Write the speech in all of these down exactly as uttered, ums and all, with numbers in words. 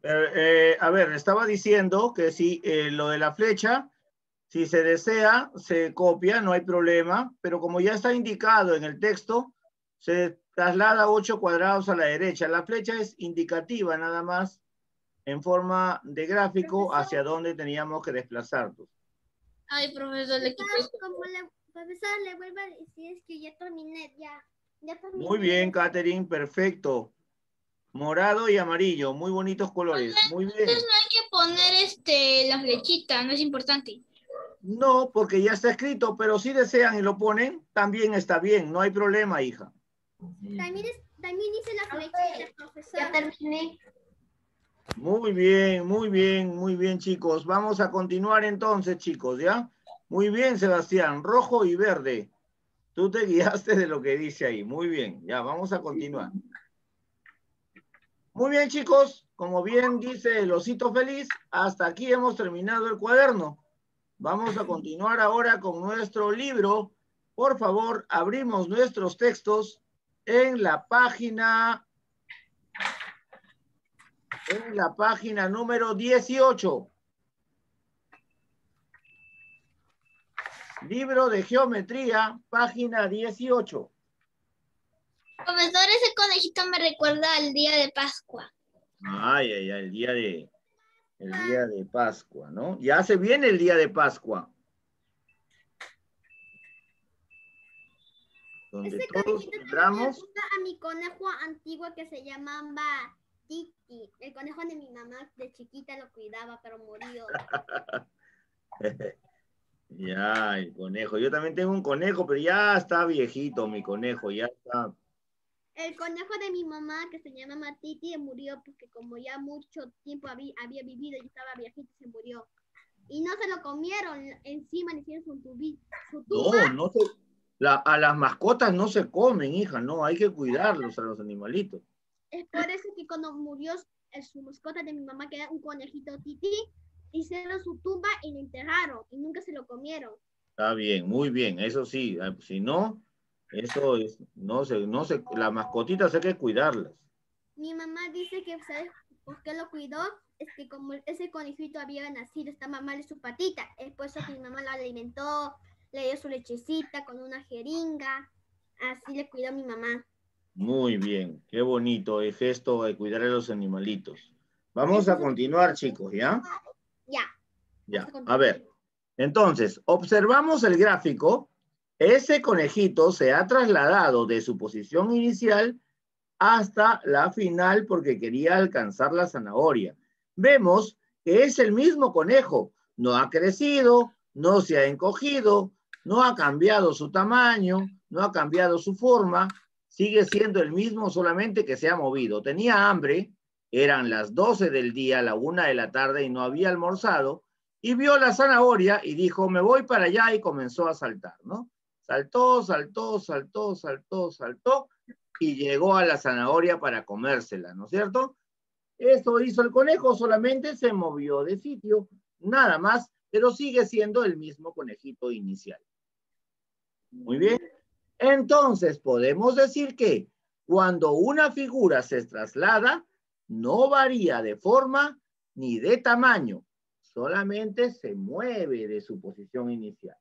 Eh, eh, a ver, estaba diciendo que si eh, lo de la flecha, si se desea, se copia, no hay problema, pero como ya está indicado en el texto, se traslada ocho cuadrados a la derecha. La flecha es indicativa nada más en forma de gráfico Profesor. hacia dónde teníamos que desplazarnos. Ay, profesor, le quité esto. Como le, profesor, le vuelvo a decir, es que ya terminé, ya. ya terminé. Muy bien, Catherine, perfecto. Morado y amarillo, muy bonitos colores. Muy bien. Entonces no hay que poner este, la flechita, no es importante. No, porque ya está escrito, pero si desean y lo ponen, también está bien, no hay problema, hija. También, es, también dice la flechita, profesor. Ya terminé. Muy bien, muy bien, muy bien, chicos. Vamos a continuar entonces, chicos, ¿ya? Muy bien, Sebastián, rojo y verde. Tú te guiaste de lo que dice ahí. Muy bien, ya, vamos a continuar. Muy bien, chicos, como bien dice el osito feliz, hasta aquí hemos terminado el cuaderno. Vamos a continuar ahora con nuestro libro. Por favor, abrimos nuestros textos en la página, en la página número dieciocho. Libro de geometría, página dieciocho. Profesor, ese conejito me recuerda al día de Pascua. Ay, ay, ay, el día de, el día de Pascua, ¿no? Ya se viene el día de Pascua. Donde Ese todos conejito también me celebramos. recuerda a mi conejo antiguo que se llamaba Titi. El conejo de mi mamá de chiquita lo cuidaba, pero murió. Ya, el conejo. Yo también tengo un conejo, pero ya está viejito mi conejo, ya está. El conejo de mi mamá, que se llama Matiti, murió porque como ya mucho tiempo había, había vivido y estaba viejito, se murió. Y no se lo comieron, encima le hicieron su, tubi, su tuba. No, no se, la, a las mascotas no se comen, hija, no, hay que cuidarlos a los animalitos. Es por eso que cuando murió su mascota de mi mamá, que era un conejito Titi, hicieron su tumba y lo enterraron y nunca se lo comieron. Está bien, muy bien, eso sí, si no, eso es, no se, no se, las mascotitas hay que cuidarlas. Mi mamá dice que, ¿sabes por qué lo cuidó? Es que como ese conejito había nacido, estaba mal de su patita, es por eso que mi mamá lo alimentó, le dio su lechecita con una jeringa, así le cuidó a mi mamá. Muy bien, qué bonito el gesto de cuidar a los animalitos. Vamos a continuar, chicos, ¿ya? Ya. Ya, a ver. Entonces, observamos el gráfico. Ese conejito se ha trasladado de su posición inicial hasta la final porque quería alcanzar la zanahoria. Vemos que es el mismo conejo. No ha crecido, no se ha encogido, no ha cambiado su tamaño, no ha cambiado su forma. Sigue siendo el mismo, solamente que se ha movido. Tenía hambre, eran las doce del día, la una de la tarde y no había almorzado. Y vio la zanahoria y dijo, me voy para allá, y comenzó a saltar, ¿no? Saltó, saltó, saltó, saltó, saltó, y llegó a la zanahoria para comérsela, ¿no es cierto? Eso hizo el conejo, solamente se movió de sitio, nada más, pero sigue siendo el mismo conejito inicial. Muy bien. Entonces, podemos decir que cuando una figura se traslada, no varía de forma ni de tamaño, solamente se mueve de su posición inicial.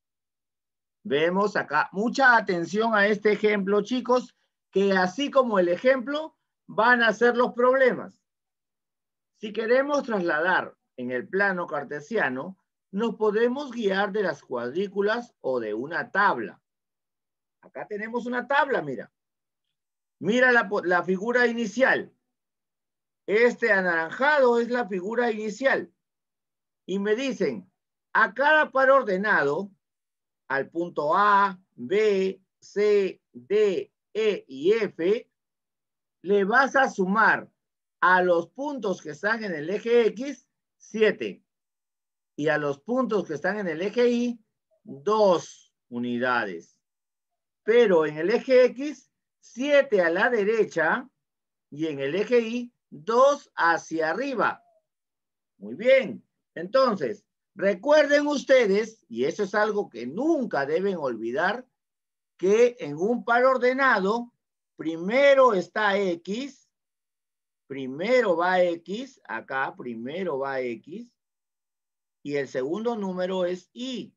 Vemos acá, mucha atención a este ejemplo, chicos, que así como el ejemplo, van a ser los problemas. Si queremos trasladar en el plano cartesiano, nos podemos guiar de las cuadrículas o de una tabla. Acá tenemos una tabla, mira. Mira la, la figura inicial. Este anaranjado es la figura inicial. Y me dicen, a cada par ordenado, al punto A, B, C, D, E y F, le vas a sumar a los puntos que están en el eje X, siete. Y a los puntos que están en el eje Y, dos unidades. Pero en el eje X, siete a la derecha, y en el eje Y, dos hacia arriba. Muy bien. Entonces, recuerden ustedes, y eso es algo que nunca deben olvidar, que en un par ordenado, primero está X, primero va X, acá primero va X, y el segundo número es Y.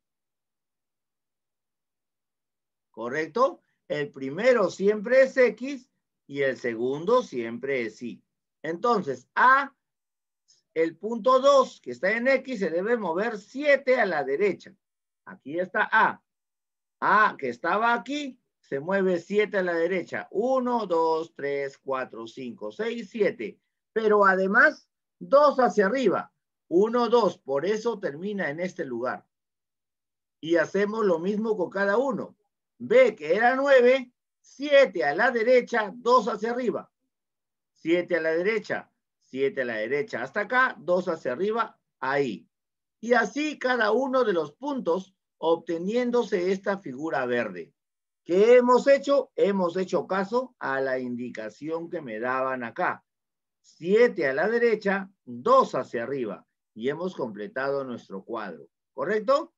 ¿Correcto? El primero siempre es X y el segundo siempre es Y. Entonces, A, el punto dos que está en X se debe mover siete a la derecha. Aquí está A. A, que estaba aquí, se mueve siete a la derecha. uno, dos, tres, cuatro, cinco, seis, siete. Pero además, dos hacia arriba. uno, dos. Por eso termina en este lugar. Y hacemos lo mismo con cada uno. B, que era nueve, siete a la derecha, dos hacia arriba. siete a la derecha, siete a la derecha. Hasta acá, dos hacia arriba, ahí. Y así cada uno de los puntos obteniéndose esta figura verde. ¿Qué hemos hecho? Hemos hecho caso a la indicación que me daban acá. siete a la derecha, dos hacia arriba. Y hemos completado nuestro cuadro. ¿Correcto?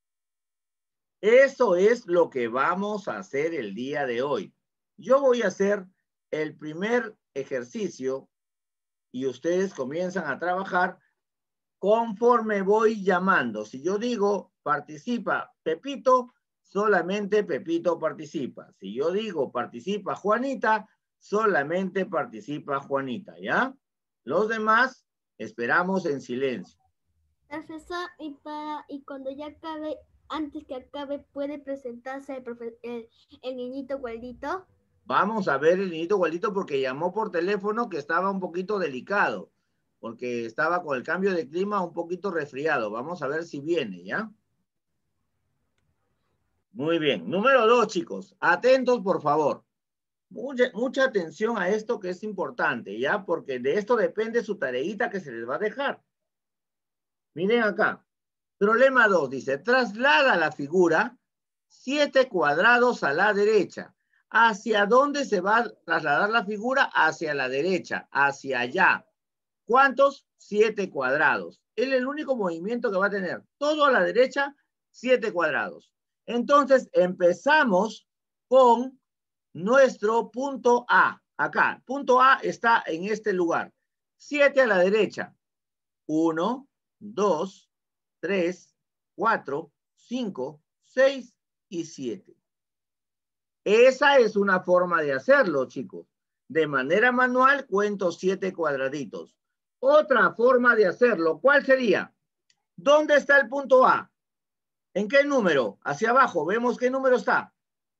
Eso es lo que vamos a hacer el día de hoy. Yo voy a hacer el primer ejercicio y ustedes comienzan a trabajar conforme voy llamando. Si yo digo participa Pepito, solamente Pepito participa. Si yo digo participa Juanita, solamente participa Juanita, ¿ya? Los demás esperamos en silencio. Profesor, y, para, y cuando ya acabe, antes que acabe, ¿puede presentarse el, profe, el, el niñito Gualdito? Vamos a ver el niñito Gualdito porque llamó por teléfono que estaba un poquito delicado, porque estaba con el cambio de clima un poquito resfriado. Vamos a ver si viene, ¿ya? Muy bien. Número dos, chicos. Atentos, por favor. Mucha, mucha atención a esto que es importante, ¿ya? Porque de esto depende su tareita que se les va a dejar. Miren acá. Problema dos, dice, traslada la figura siete cuadrados a la derecha. ¿Hacia dónde se va a trasladar la figura? Hacia la derecha, hacia allá. ¿Cuántos? Siete cuadrados. Es el único movimiento que va a tener. Todo a la derecha, siete cuadrados. Entonces, empezamos con nuestro punto A. Acá, punto A está en este lugar. siete a la derecha. uno, dos, tres, cuatro, cinco, seis y siete. Esa es una forma de hacerlo, chicos. De manera manual cuento siete cuadraditos. Otra forma de hacerlo, ¿cuál sería? ¿Dónde está el punto A? ¿En qué número? Hacia abajo, vemos qué número está.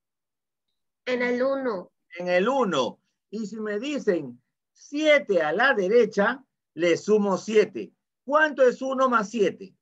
En el uno. En el uno. Y si me dicen siete a la derecha, le sumo siete. ¿Cuánto es uno más siete?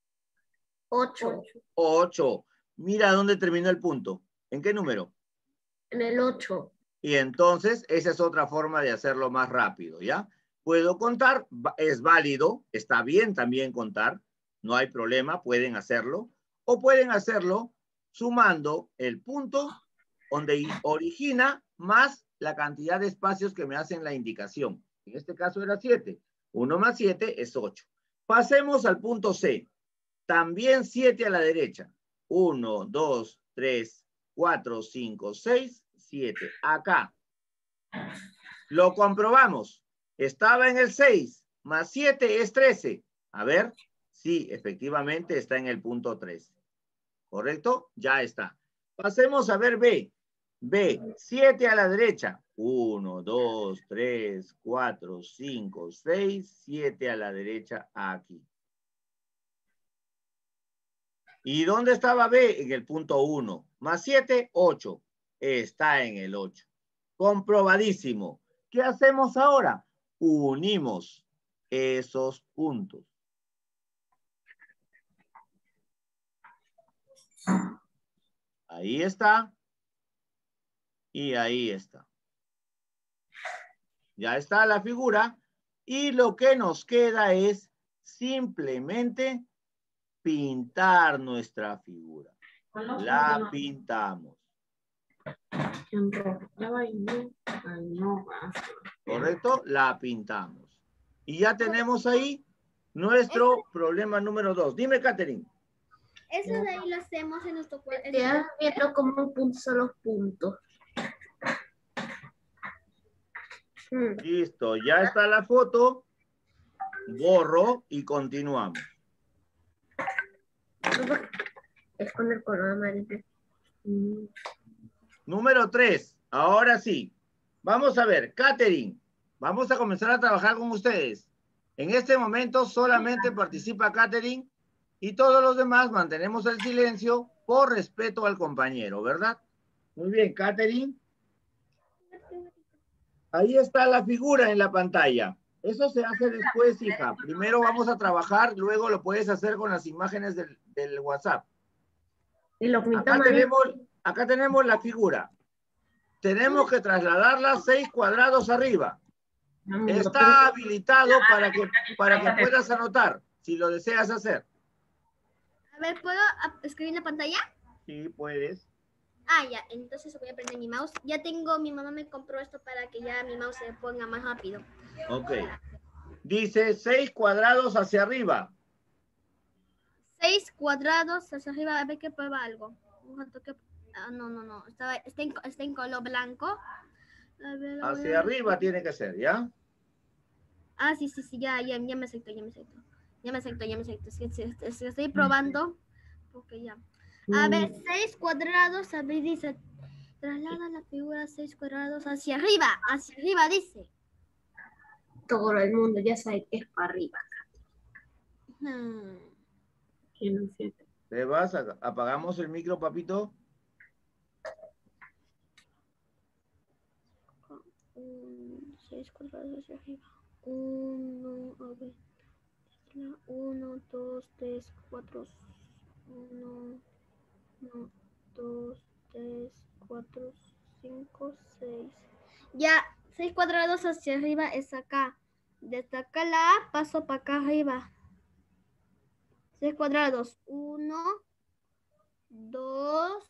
ocho. ocho. Mira dónde terminó el punto. ¿En qué número? En el ocho. Y entonces, esa es otra forma de hacerlo más rápido, ¿ya? Puedo contar, es válido, está bien también contar, no hay problema, pueden hacerlo. O pueden hacerlo sumando el punto donde origina más la cantidad de espacios que me hacen la indicación. En este caso era siete. uno más siete es ocho. Pasemos al punto C. También siete a la derecha. uno, dos, tres, cuatro, cinco, seis, siete. Acá. Lo comprobamos. Estaba en el seis. Más siete es trece. A ver. Sí, efectivamente está en el punto tres. ¿Correcto? Ya está. Pasemos a ver B. B. siete a la derecha. uno, dos, tres, cuatro, cinco, seis, siete a la derecha aquí. ¿Y dónde estaba B? En el punto uno. Más siete, ocho. Está en el ocho. Comprobadísimo. ¿Qué hacemos ahora? Unimos esos puntos. Ahí está. Y ahí está. Ya está la figura. Y lo que nos queda es simplemente pintar nuestra figura. La pintamos. ¿Correcto? La pintamos. Y ya tenemos ahí nuestro problema número dos. Dime, Catherine. Eso de ahí lo hacemos en nuestro cuadro. Estoy viendo cómo punto son los puntos. Mm. Listo, ya está la foto. Borro y continuamos. Es con el color amarillo. Mm. Número tres. Ahora sí. Vamos a ver, Katherine. Vamos a comenzar a trabajar con ustedes. En este momento solamente participa Katherine y todos los demás mantenemos el silencio por respeto al compañero, ¿verdad? Muy bien, Katherine. Ahí está la figura en la pantalla. Eso se hace después, hija. Primero vamos a trabajar, luego lo puedes hacer con las imágenes del, del WhatsApp. Y lo pintó Acá amarillo. tenemos, acá tenemos la figura. Tenemos que trasladarla seis cuadrados arriba. Mm, Está habilitado para que, para que puedas anotar, si lo deseas hacer. A ver, ¿puedo ah, escribir en la pantalla? Sí, puedes. Ah, ya, entonces voy a prender mi mouse. Ya tengo, mi mamá me compró esto para que ya mi mouse se ponga más rápido. Ok. Dice seis cuadrados hacia arriba. Seis cuadrados hacia arriba, a ver que prueba algo. Un rato que... ah, no, no, no, está, está, en, está en color blanco. A ver, lo voy Hacia a- arriba tiene que ser, ¿ya? Ah, sí, sí, sí, ya, ya, ya me acepto, ya me acepto. Ya me acepto, ya me acepto. Es que, es que- es que estoy probando. Porque ya. A ver, seis cuadrados, a ver, dice. Traslada la figura seis cuadrados hacia arriba, hacia arriba, dice. Todo el mundo ya sabe que es para arriba. Hmm. ¿Quién no es cierto? ¿Te vas? A- apagamos el micro, papito. Un, seis cuadrados hacia arriba. Uno, a ver. Uno, dos, tres, cuatro. Uno, uno, dos, tres, cuatro, cinco, seis. Ya, seis cuadrados hacia arriba es acá. Desde acá la A paso para acá arriba. Seis cuadrados. Uno, dos,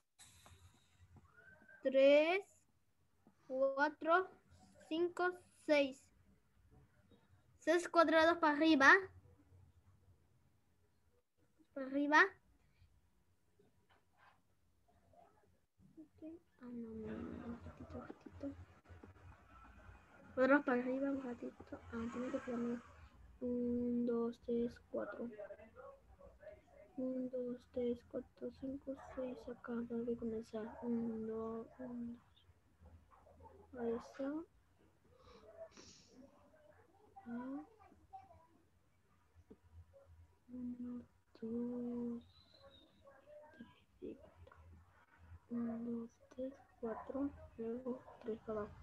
tres, cuatro, cinco, seis. Seis cuadrados para arriba. Para arriba. Ah, no, no, no, un ratito, un ratito. Cuadrados para arriba, un ratito. Ah, tiene que poner. Un, dos, tres, cuatro. Un, dos, tres, cuatro, cinco, seis. Acá, tengo que comenzar. Un, dos, un, dos. Ahí está. Ah. Uno, dos, tres, uno, dos, tres, cuatro, luego tres para abajo.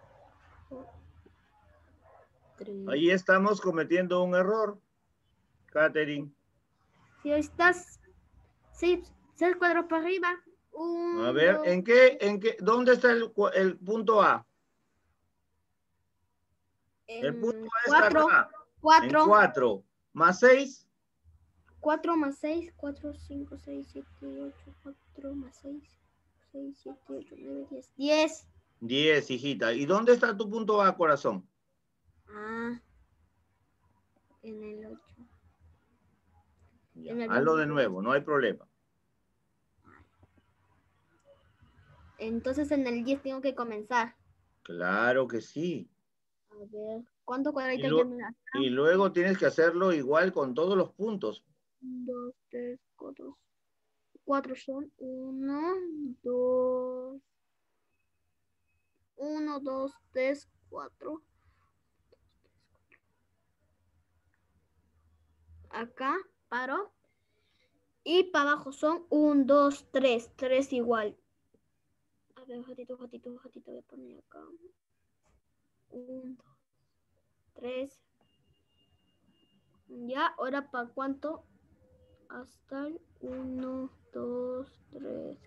Tres. Ahí estamos cometiendo un error, Katherine. Si estás seis, seis cuadros para arriba, un, A ver, dos, ¿en qué, en qué, dónde está el, cua- el punto A? El en punto A está cuatro, acá, en cuatro, cuatro, más seis, cuatro más seis, cuatro, cinco, seis, siete, ocho, cuatro más seis, seis, siete, ocho, nueve, diez, diez. diez, hijita. ¿Y dónde está tu punto A, corazón? Ah, en el ocho. Ya, En el hazlo de veintitrés. nuevo, no hay problema. Entonces en el diez tengo que comenzar. Claro que sí. A ver, ¿cuántos Y, cuadraditos lu- ya me da? y luego tienes que hacerlo igual con todos los puntos. Un, dos, tres, cuatro. Cuatro son. Uno, dos. Uno, dos, tres, cuatro. Acá paro. Y para abajo son un, dos, tres. Tres igual. A ver, gatito, gatito, gatito. Voy a poner acá. Un, dos, tres. Ya, ahora para cuánto. Hasta el uno, dos, tres.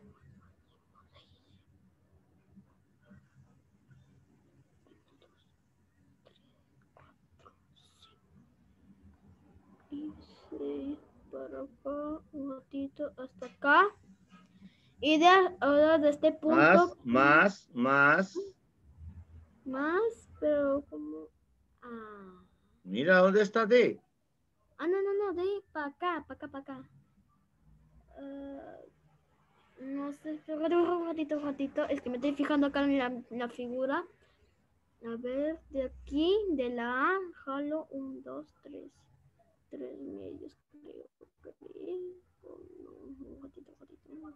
Y seis para acá, un ratito hasta acá. Y de ahora de este punto. Más, más, más. Más, pero como. Ah, Mira, ¿dónde está D? ah no, no, no, de ahí para acá, para acá, para acá. Uh, no sé, pero un ratito, un ratito. Es que me estoy fijando acá en la, en la figura. A ver, de aquí, de la A, jalo un, dos, tres. Tres medios, creo que. Oh, no, un gatito, gatito. Uno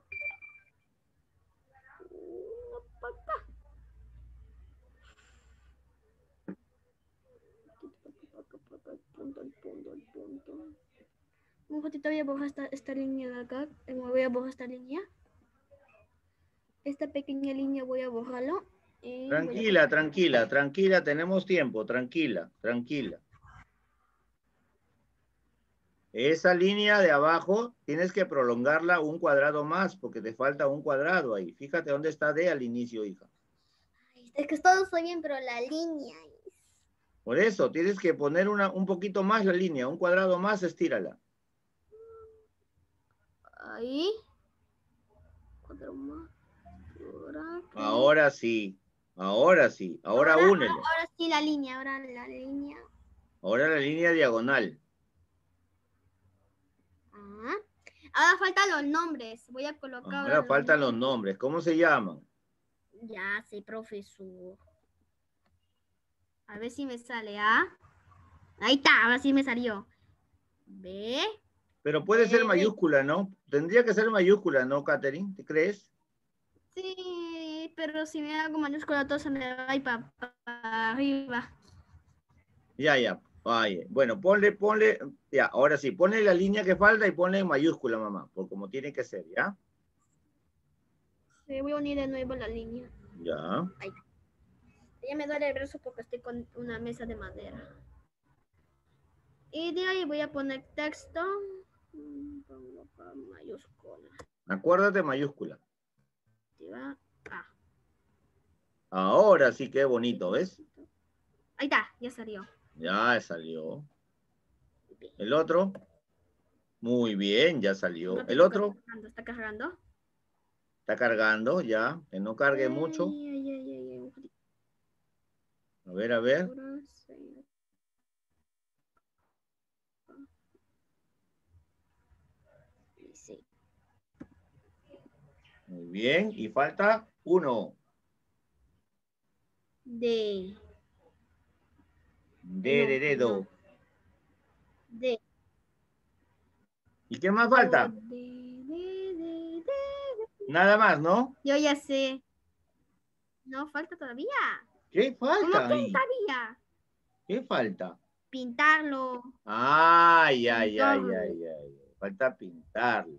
para acá. Punto, el punto, el punto. Un gatito, voy a borrar esta, esta línea de acá. Voy a borrar esta línea. Esta pequeña línea voy a borrarlo. Y Tranquila, voy a... tranquila, tranquila, tenemos tiempo, tranquila, tranquila. Esa línea de abajo tienes que prolongarla un cuadrado más porque te falta un cuadrado ahí. Fíjate dónde está D al inicio, hija. Es que todo está bien, pero la línea es... Por eso tienes que poner una, un poquito más la línea, un cuadrado más, estírala. Ahí. Cuatro más. Por aquí. Ahora sí, ahora sí, ahora, ahora únelo. Ahora sí la línea, ahora la línea. Ahora la línea diagonal. Ah. Ahora faltan los nombres. Voy a colocar. Ahora los faltan los nombres. nombres. ¿Cómo se llaman? Ya sé, profesor. A ver si me sale A. Ahí está, ahora sí me salió. B. Pero puede B, ser B. mayúscula, ¿no? Tendría que ser mayúscula, ¿no, Catherine? ¿Te crees? Sí, pero si me hago mayúscula todo se me va a ir para pa arriba. Ya, ya. Vaya. Bueno, ponle, ponle, ya, ahora sí, ponle la línea que falta y ponle en mayúscula, mamá, por como tiene que ser, ¿ya? Sí, voy a unir de nuevo la línea. Ya. Ahí. Ya me duele el brazo porque estoy con una mesa de madera. Y de ahí voy a poner texto. Pongo acá mayúscula. Acuérdate mayúscula. A. Ahora sí que bonito, ¿ves? Ahí está, ya salió. Ya salió. El otro. Muy bien, ya salió. El otro. Está cargando, está cargando. Está cargando, ya. Que no cargue mucho. Ay, ay, ay, ay, ay. A ver, a ver. Sí. Muy bien. Y falta uno. D. D de dedo. D. ¿Y qué más falta? D, D, D, D. Nada más, ¿no? Yo ya sé. No, falta todavía. ¿Qué falta ¿Cómo ahí? todavía? ¿Qué falta? Pintarlo. Ay, ay, Pintarlo. ay, ay, ay. Falta pintarlo.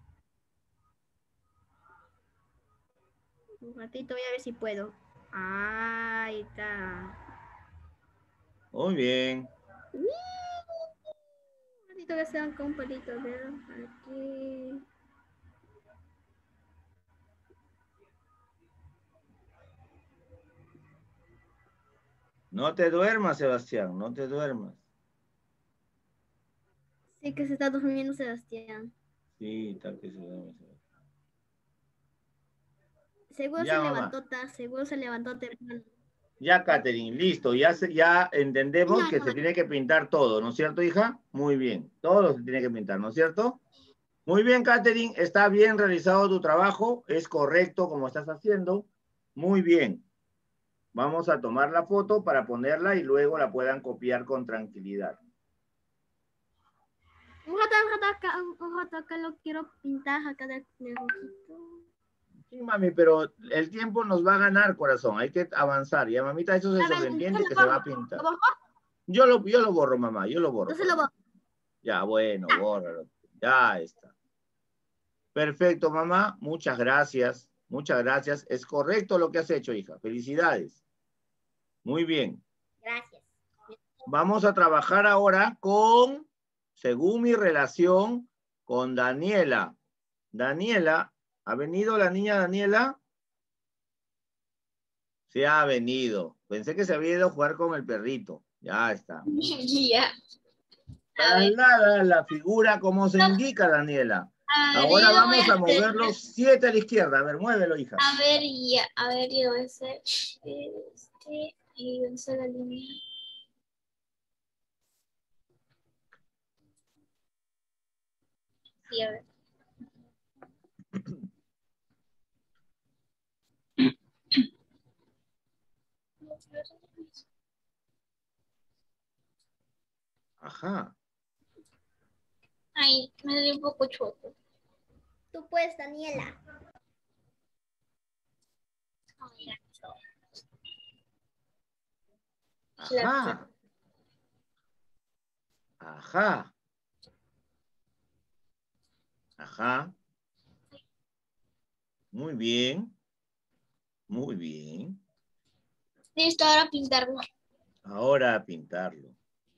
Un ratito voy a ver si puedo. Ahí está. Muy bien. Un ratito que sea con un palito. A ver, aquí. No te duermas, Sebastián, no te duermas. Sí que se está durmiendo Sebastián. Sí, tal que se duerme, Sebastián. Seguro Ya, se mamá. levantó, ta, seguro se levantó temprano. Ya, Catherine, listo. Ya, se, ya entendemos No, que no. se tiene que pintar todo, ¿no es cierto, hija? Muy bien. Todo se tiene que pintar, ¿no es cierto? Muy bien, Catherine. Está bien realizado tu trabajo. Es correcto como estás haciendo. Muy bien. Vamos a tomar la foto para ponerla y luego la puedan copiar con tranquilidad. Un rato, un rato acá, un rato acá lo quiero pintar acá de rojito. Sí, mami, pero el tiempo nos va a ganar, corazón. Hay que avanzar. Ya, mamita, eso se sobreentiende que se va a pintar. ¿Lo borro? Yo lo, yo lo borro, mamá. Yo lo borro. Entonces lo borro. Ya, bueno, bórralo. Ya está. Perfecto, mamá. Muchas gracias. Muchas gracias. Es correcto lo que has hecho, hija. Felicidades. Muy bien. Gracias. Vamos a trabajar ahora con, según mi relación, con Daniela. Daniela, ¿ha venido la niña Daniela? Se ha venido. Pensé que se había ido a jugar con el perrito. Ya está. Ya. Traslada la figura como se indica, Daniela. A ver, Ahora yo lo voy vamos a a hacer. moverlo siete a la izquierda. A ver, muévelo, hija. A ver, ya. A ver, yo voy a hacer este. Y voy a hacer la línea. Sí, a ver. Ajá. Ay, me dio un poco chueco. Tú puedes, Daniela. Ajá. Ajá. Ajá. Muy bien. Muy bien. Listo, ahora pintarlo. Ahora a pintarlo.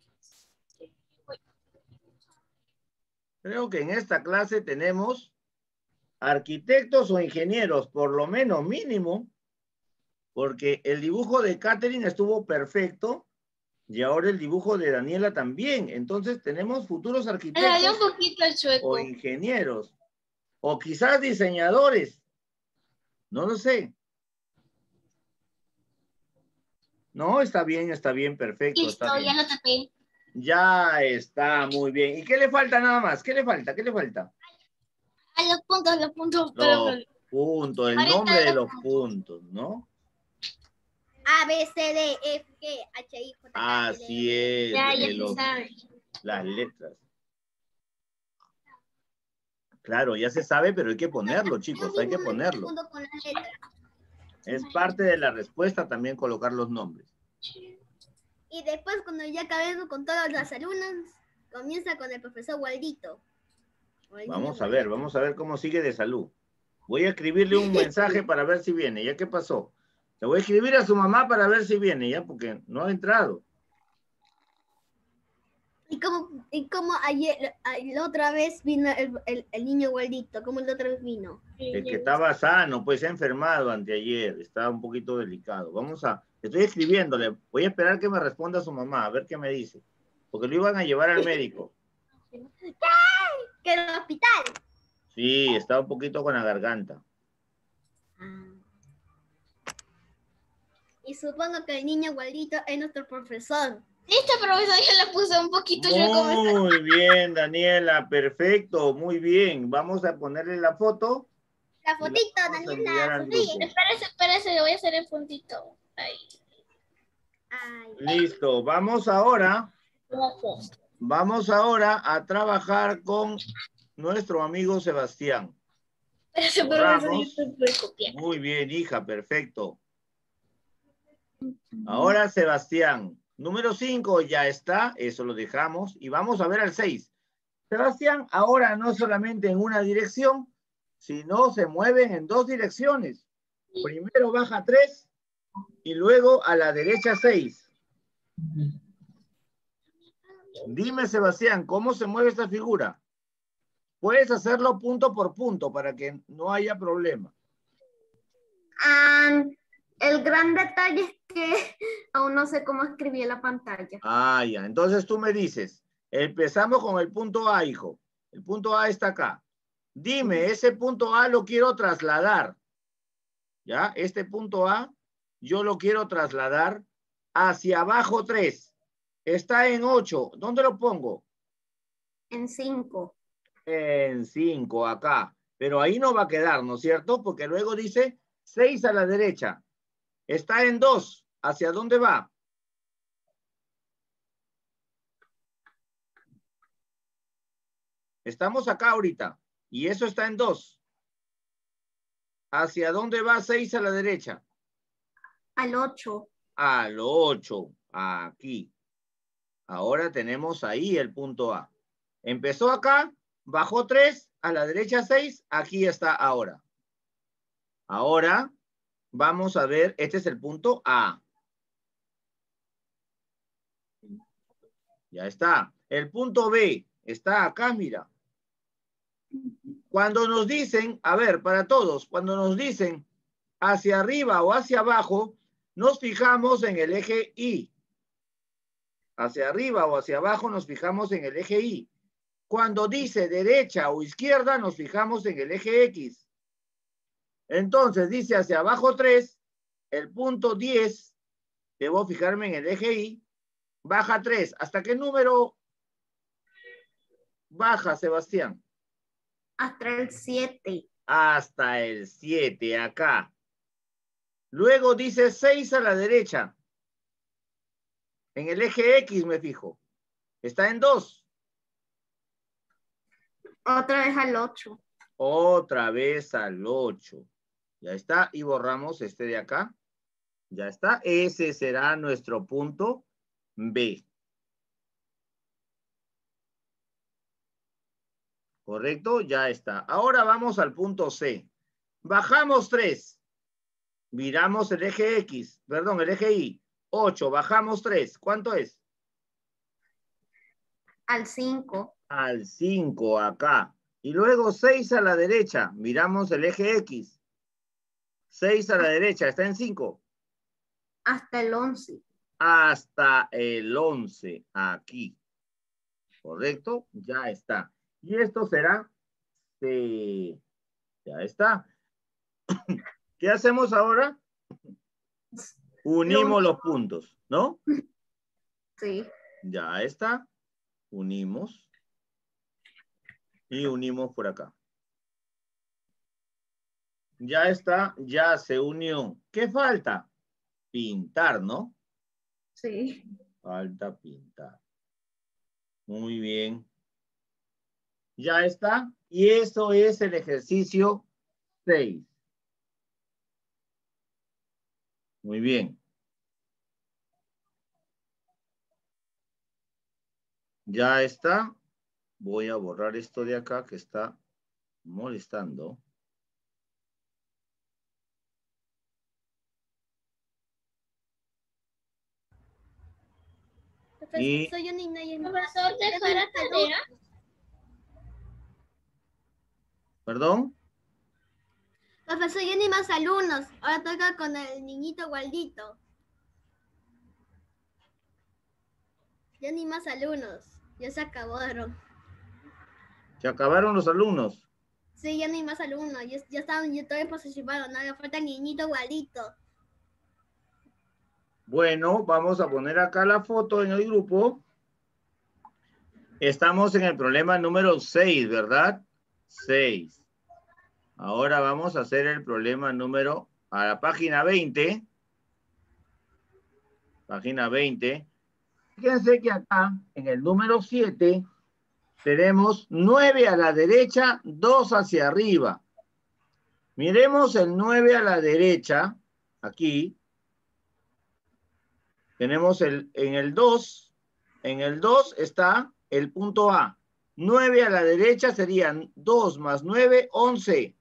Creo que en esta clase tenemos arquitectos o ingenieros, por lo menos mínimo, porque el dibujo de Catherine estuvo perfecto y ahora el dibujo de Daniela también. Entonces tenemos futuros Me dio arquitectos un poquito el o chueco. ingenieros, o quizás diseñadores. No lo sé. No, está bien, está bien, perfecto, Listo, está ya bien. lo tapé. Ya está, muy bien. ¿Y qué le falta nada más? ¿Qué le falta? ¿Qué le falta? A los puntos, los puntos. Los puntos, el Ahorita nombre de los los puntos, ¿no? A, B, C, D, F, G, H, I, J, K, L, Así M, N. es, Ya, ya de se los, sabe. las letras. Claro, ya se sabe, pero hay que ponerlo, chicos, hay que Yo mismo me ponerlo. confundo con las letras. Es parte de la respuesta también colocar los nombres. Y después, cuando ya acabemos con todos los alumnos, comienza con el profesor Waldito. O el niño Vamos a ver, Waldito. vamos a ver cómo sigue de salud. Voy a escribirle un mensaje para ver si viene. ¿Ya qué pasó? Le voy a escribir a su mamá para ver si viene, ya, porque no ha entrado. Y como, y como ayer, la otra vez vino el, el, el niño Waldito, como la otra vez vino. El que estaba sano, pues se ha enfermado anteayer, estaba un poquito delicado. Vamos a, estoy escribiéndole, voy a esperar que me responda su mamá, a ver qué me dice. Porque lo iban a llevar al médico. Que en el hospital. Sí, estaba un poquito con la garganta. Y supongo que el niño Waldito es nuestro profesor. Listo, profesor, ya le puse un poquito chueco. Muy bien, Daniela, perfecto, muy bien. Vamos a ponerle la foto. La y la fotito, vamos a enviar Daniela, al sonríe. grupo. Espérese, espérese, le voy a hacer el puntito. Ahí. Ay. Listo, vamos ahora, vamos ahora a trabajar con nuestro amigo Sebastián. Espérese, profesor, Borramos. yo estoy copiar. Muy bien, hija, perfecto. Ahora, Sebastián, número cinco ya está, eso lo dejamos, y vamos a ver al seis. Sebastián, ahora no solamente en una dirección, sino se mueven en dos direcciones. Primero baja tres y luego a la derecha seis. Dime, Sebastián, ¿cómo se mueve esta figura? Puedes hacerlo punto por punto para que no haya problema. Um, el gran detalle es que aún no sé cómo escribí en la pantalla. Ah, ya. Entonces tú me dices, empezamos con el punto A, hijo. El punto A está acá. Dime, ese punto A lo quiero trasladar. ¿Ya? Este punto A, yo lo quiero trasladar hacia abajo tres. Está en ocho. ¿Dónde lo pongo? En cinco. En cinco, acá. Pero ahí no va a quedar, ¿no es cierto? Porque luego dice seis a la derecha. Está en dos. ¿Hacia dónde va? Estamos acá ahorita. Y eso está en dos. ¿Hacia dónde va seis a la derecha? Al ocho. Al ocho. Aquí. Ahora tenemos ahí el punto A. Empezó acá, bajó tres, a la derecha seis, aquí está ahora. Ahora vamos a ver, este es el punto A. Ya está. El punto B está acá, mira. Cuando nos dicen, a ver, para todos, cuando nos dicen hacia arriba o hacia abajo, nos fijamos en el eje Y. Hacia arriba o hacia abajo nos fijamos en el eje Y. Cuando dice derecha o izquierda, nos fijamos en el eje X. Entonces dice hacia abajo tres, el punto diez, debo fijarme en el eje Y, baja tres. ¿Hasta qué número baja, Sebastián? Hasta el siete. Hasta el siete, acá. Luego dice seis a la derecha. En el eje X me fijo. Está en dos. Otra vez al ocho. Otra vez al ocho. Ya está. Y borramos este de acá. Ya está. Ese será nuestro punto B. ¿Correcto? Ya está. Ahora vamos al punto C. Bajamos tres. Miramos el eje X. Perdón, el eje Y. ocho. Bajamos tres. ¿Cuánto es? Al cinco. Al cinco acá. Y luego seis a la derecha. Miramos el eje X. seis a la derecha. Está en cinco. Hasta el once. Hasta el once. Aquí. ¿Correcto? Ya está. Y esto será C. Ya está. ¿Qué hacemos ahora? Unimos los puntos, ¿no? Sí. Ya está. Unimos. Y unimos por acá. Ya está, ya se unió. ¿Qué falta? Pintar, ¿no? Sí. Falta pintar. Muy bien. Ya está. Y eso es el ejercicio seis. Muy bien. Ya está. Voy a borrar esto de acá que está molestando. Y- Soy yo, Nina, y Profesor, dejará tarea. ¿Perdón? Profesor, ya ni más alumnos. Ahora toca con el niñito Waldito. Ya ni más alumnos. Ya se acabaron. Se acabaron los alumnos. Sí, ya no hay más alumnos. Ya, ya estaban, ya todos participaron. Nada, falta el niñito Waldito. Bueno, vamos a poner acá la foto en el grupo. Estamos en el problema número seis, ¿verdad? seis. Ahora vamos a hacer el problema número a la página veinte. Página veinte. Fíjense que acá, en el número siete, tenemos nueve a la derecha, dos hacia arriba. Miremos el nueve a la derecha, aquí. Tenemos el, en el dos, en el dos está el punto A. nueve a la derecha serían dos más nueve, once.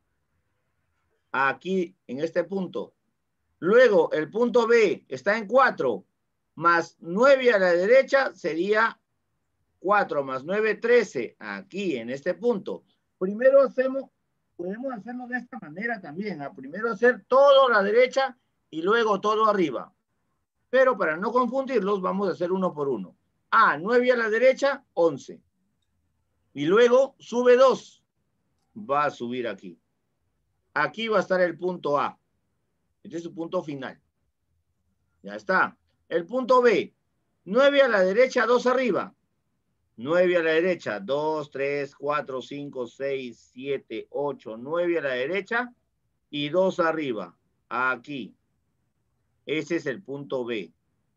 Aquí, en este punto. Luego, el punto B está en cuatro, más nueve a la derecha sería cuatro más nueve, trece. Aquí, en este punto. Primero hacemos, podemos hacerlo de esta manera también. ¿Ah? Primero hacer todo a la derecha y luego todo arriba. Pero para no confundirlos, vamos a hacer uno por uno. A, nueve a la derecha, once. Y luego sube dos. Va a subir aquí. Aquí va a estar el punto A. Este es su punto final. Ya está. El punto B. nueve a la derecha, dos arriba. nueve a la derecha. dos, tres, cuatro, cinco, seis, siete, ocho. nueve a la derecha y dos arriba. Aquí. Ese es el punto B.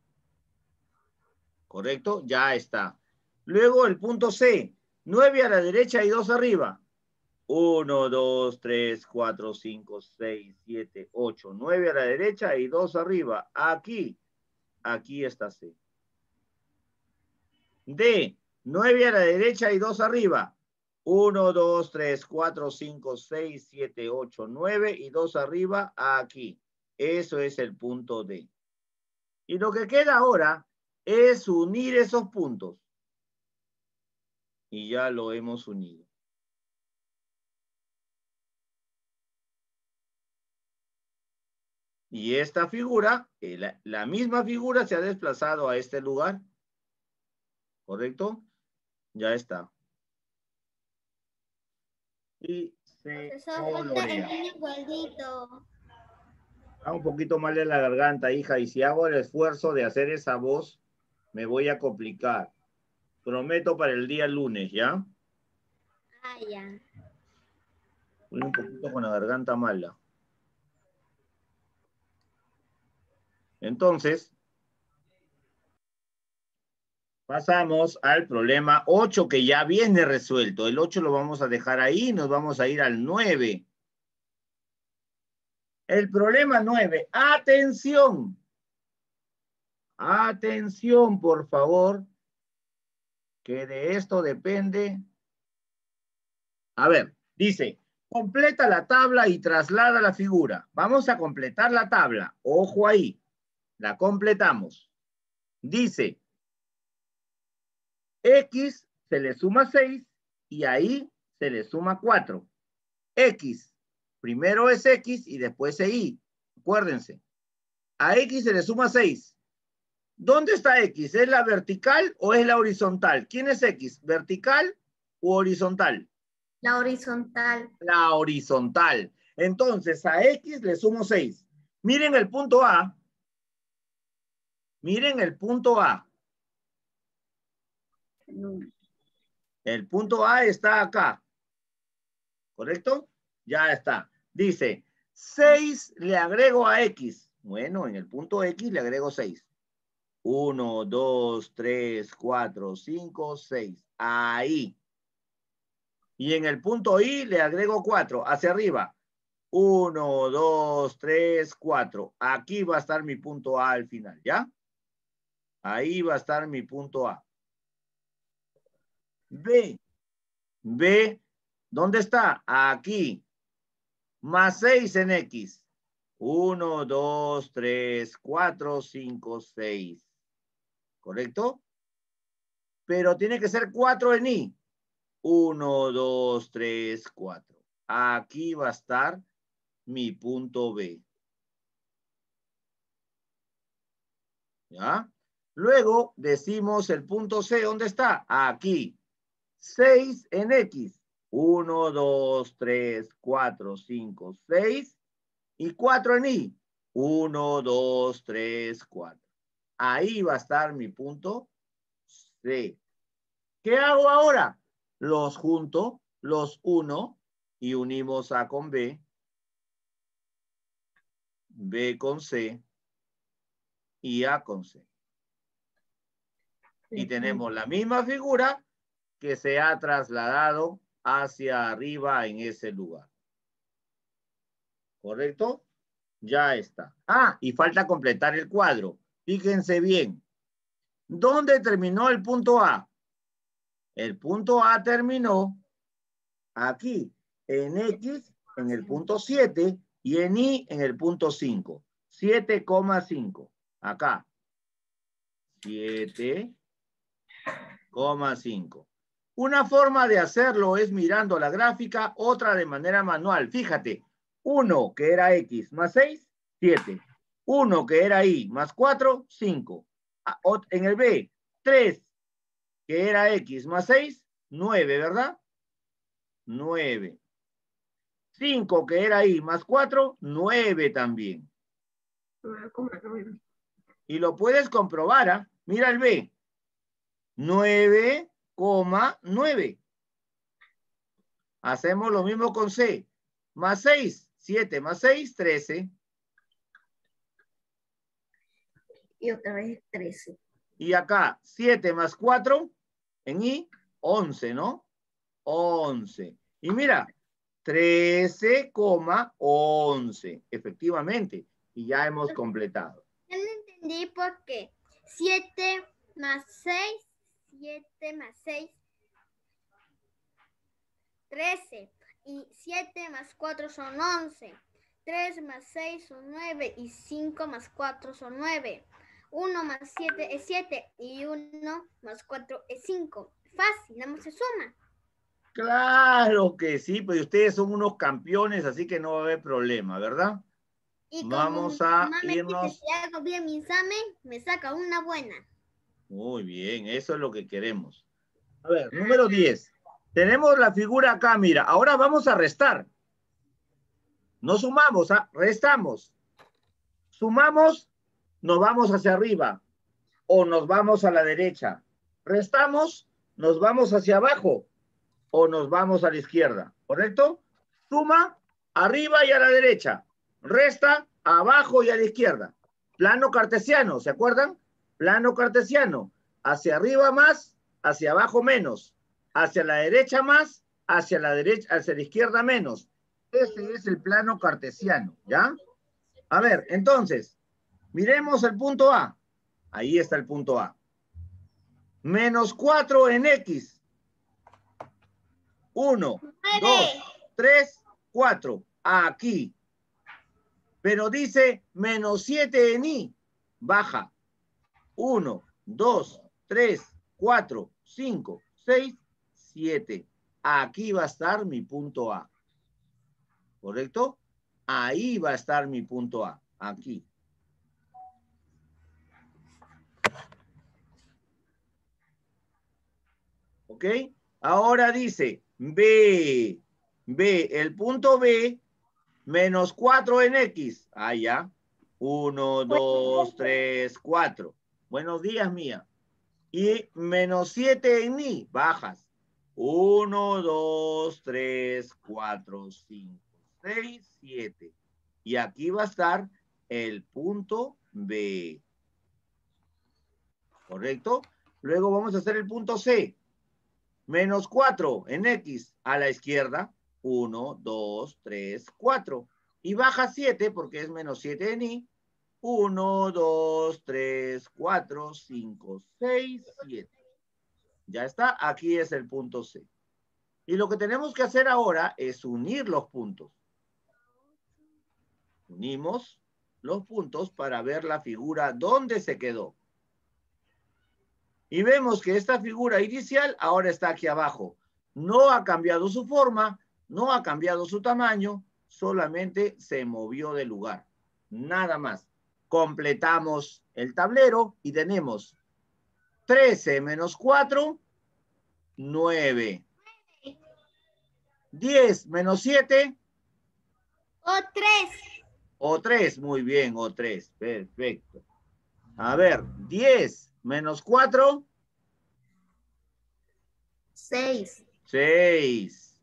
¿Correcto? Ya está. Luego el punto C. nueve a la derecha y dos arriba. uno, dos, tres, cuatro, cinco, seis, siete, ocho. nueve a la derecha y dos arriba. Aquí. Aquí está C. D. nueve a la derecha y dos arriba. uno, dos, tres, cuatro, cinco, seis, siete, ocho, nueve y dos arriba. Aquí. Eso es el punto D. Y lo que queda ahora es unir esos puntos. Y ya lo hemos unido. Y esta figura, eh, la, la misma figura se ha desplazado a este lugar. ¿Correcto? Ya está. Y se Profesor, falta el colorea. niño Waldito. Ah, un poquito mal de la garganta, hija. Y si hago el esfuerzo de hacer esa voz, me voy a complicar. Prometo para el día lunes, ¿ya? Ah, ya. Estoy un poquito con la garganta mala. Entonces, Pasamos al problema ocho, que ya viene resuelto. El ocho lo vamos a dejar ahí y nos vamos a ir al nueve. El problema nueve. Atención. Atención, por favor. Que de esto depende. A ver, dice, completa la tabla y traslada la figura. Vamos a completar la tabla. Ojo ahí. La completamos. Dice, X se le suma seis y ahí se le suma cuatro. X, primero es X y después es Y. Acuérdense. A X se le suma seis. ¿Dónde está X? ¿Es la vertical o es la horizontal? ¿Quién es X? ¿Vertical u horizontal? La horizontal. La horizontal. Entonces, a X le sumo seis. Miren el punto A. Miren el punto A. El punto A está acá. ¿Correcto? Ya está. Dice, seis le agrego a X. Bueno, en el punto X le agrego seis. uno, dos, tres, cuatro, cinco, seis. Ahí. Y en el punto Y le agrego cuatro. Hacia arriba. uno, dos, tres, cuatro. Aquí va a estar mi punto A al final, ¿ya? Ahí va a estar mi punto A. B. B. ¿Dónde está? Aquí. Más seis en X. uno, dos, tres, cuatro, cinco, seis. ¿Correcto? Pero tiene que ser cuatro en Y. uno, dos, tres, cuatro. Aquí va a estar mi punto B. ¿Ya? Luego decimos el punto C. ¿Dónde está? Aquí. seis en X. uno, dos, tres, cuatro, cinco, seis. Y cuatro en Y. uno, dos, tres, cuatro. Ahí va a estar mi punto C. ¿Qué hago ahora? Los junto, los uno y unimos A con B. B con C. Y A con C. Y tenemos la misma figura que se ha trasladado hacia arriba en ese lugar. ¿Correcto? Ya está. Ah, y falta completar el cuadro. Fíjense bien. ¿Dónde terminó el punto A? El punto A terminó aquí, en X, en el punto siete, y en Y, en el punto cinco. siete coma cinco. Acá. siete coma cinco. Una forma de hacerlo es mirando la gráfica, otra de manera manual. Fíjate, uno que era X más seis, siete. uno que era Y más cuatro, cinco. En el B, tres que era X más seis, nueve, ¿verdad? nueve. cinco que era Y más cuatro, nueve también. Y lo puedes comprobar, ¿ah? Mira el B. nueve coma nueve. Hacemos lo mismo con C. Más seis. siete más seis, trece. Y otra vez trece. Y acá, siete más cuatro, en Y, once, ¿no? once. Y mira, trece coma once. Efectivamente. Y ya hemos completado. Ya lo entendí porque siete más seis, siete más seis, trece. Y siete más cuatro son once. tres más seis son nueve. Y cinco más cuatro son nueve. uno más siete es siete. Y uno más cuatro es cinco. Fácil, nada más se suma. Claro que sí, pues ustedes son unos campeones, así que no va a haber problema, ¿verdad? Y como Vamos mi a mamá me irnos. dice, si hago bien mi examen, me saca una buena. Muy bien, eso es lo que queremos. A ver, número diez. Tenemos la figura acá, mira. Ahora vamos a restar. No sumamos, ¿ah? Restamos. Sumamos, nos vamos hacia arriba o nos vamos a la derecha. Restamos, nos vamos hacia abajo o nos vamos a la izquierda, ¿correcto? Suma, arriba y a la derecha. Resta, abajo y a la izquierda. Plano cartesiano, ¿se acuerdan? Plano cartesiano. hacia arriba más, hacia abajo menos, hacia la derecha más, hacia la derecha, hacia la izquierda menos. Ese es el plano cartesiano, ¿ya? A ver, entonces, miremos el punto A. Ahí está el punto A. Menos cuatro en X. uno, dos, tres, cuatro. Aquí. Pero dice menos siete en Y. Baja. uno, dos, tres, cuatro, cinco, seis, siete. Aquí va a estar mi punto A. ¿Correcto? Ahí va a estar mi punto A. Aquí. ¿Ok? Ahora dice B. B. El punto B. Menos cuatro en X. Ah, ya. uno, dos, tres, cuatro. Buenos días, Mía. Y menos siete en Y. Bajas. uno, dos, tres, cuatro, cinco, seis, siete. Y aquí va a estar el punto B. ¿Correcto? Luego vamos a hacer el punto C. Menos cuatro en X a la izquierda. uno, dos, tres, cuatro. Y baja siete porque es menos siete en Y. uno, dos, tres, cuatro, cinco, seis, siete. Ya está. Aquí es el punto C. Y lo que tenemos que hacer ahora es unir los puntos. Unimos los puntos para ver la figura dónde se quedó. Y vemos que esta figura inicial ahora está aquí abajo. No ha cambiado su forma, no ha cambiado su tamaño, solamente se movió de lugar. Nada más. Completamos el tablero y tenemos trece menos cuatro, nueve. diez menos siete. O tres. O tres, muy bien, o tres, perfecto. A ver, diez menos cuatro. seis. seis.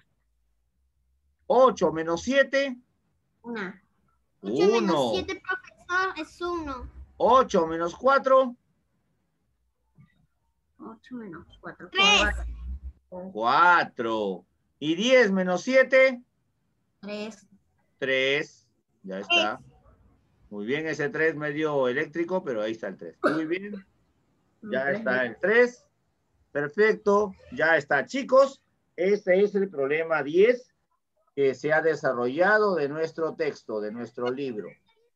ocho menos siete. Una. ocho menos uno. siete, profesor, es uno. ocho menos cuatro. ocho menos cuatro. tres. cuatro. Y diez menos siete. tres. tres. Ya está. Muy bien, ese tres medio eléctrico, pero ahí está el tres. Muy bien. Ya está el tres. Perfecto. Ya está, chicos. Ese es el problema diez que se ha desarrollado de nuestro texto, de nuestro libro.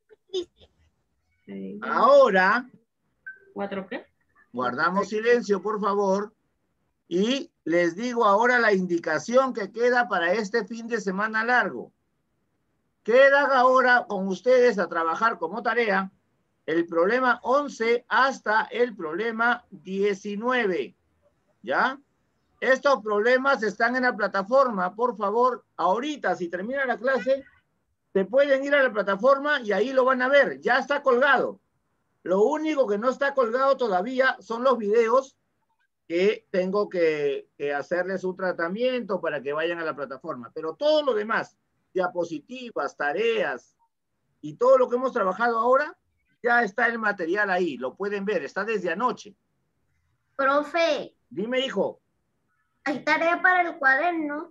Ahora, ¿Cuatro qué? guardamos silencio, por favor. Y les digo ahora la indicación que queda para este fin de semana largo. Quedan ahora con ustedes a trabajar como tarea el problema once hasta el problema diecinueve. ¿Ya? Estos problemas están en la plataforma. Por favor, ahorita, si termina la clase, se pueden ir a la plataforma y ahí lo van a ver. Ya está colgado. Lo único que no está colgado todavía son los videos que tengo que, que hacerles un tratamiento para que vayan a la plataforma. Pero todo lo demás, diapositivas, tareas y todo lo que hemos trabajado ahora, ya está el material ahí. Lo pueden ver, está desde anoche. Profe, Dime, hijo. hay tarea para el cuaderno.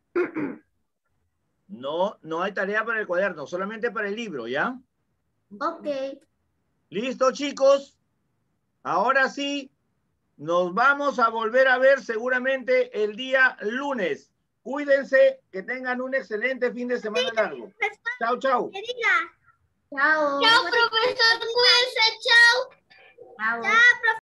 No, no hay tarea para el cuaderno, solamente para el libro, ¿ya? Ok. ¿Listo, chicos? Ahora sí, nos vamos a volver a ver seguramente el día lunes. Cuídense, que tengan un excelente fin de semana largo. Chao, chao. Que diga. Chao. Chao, profesor, cuídense, chao. Chao. Chao, profesor.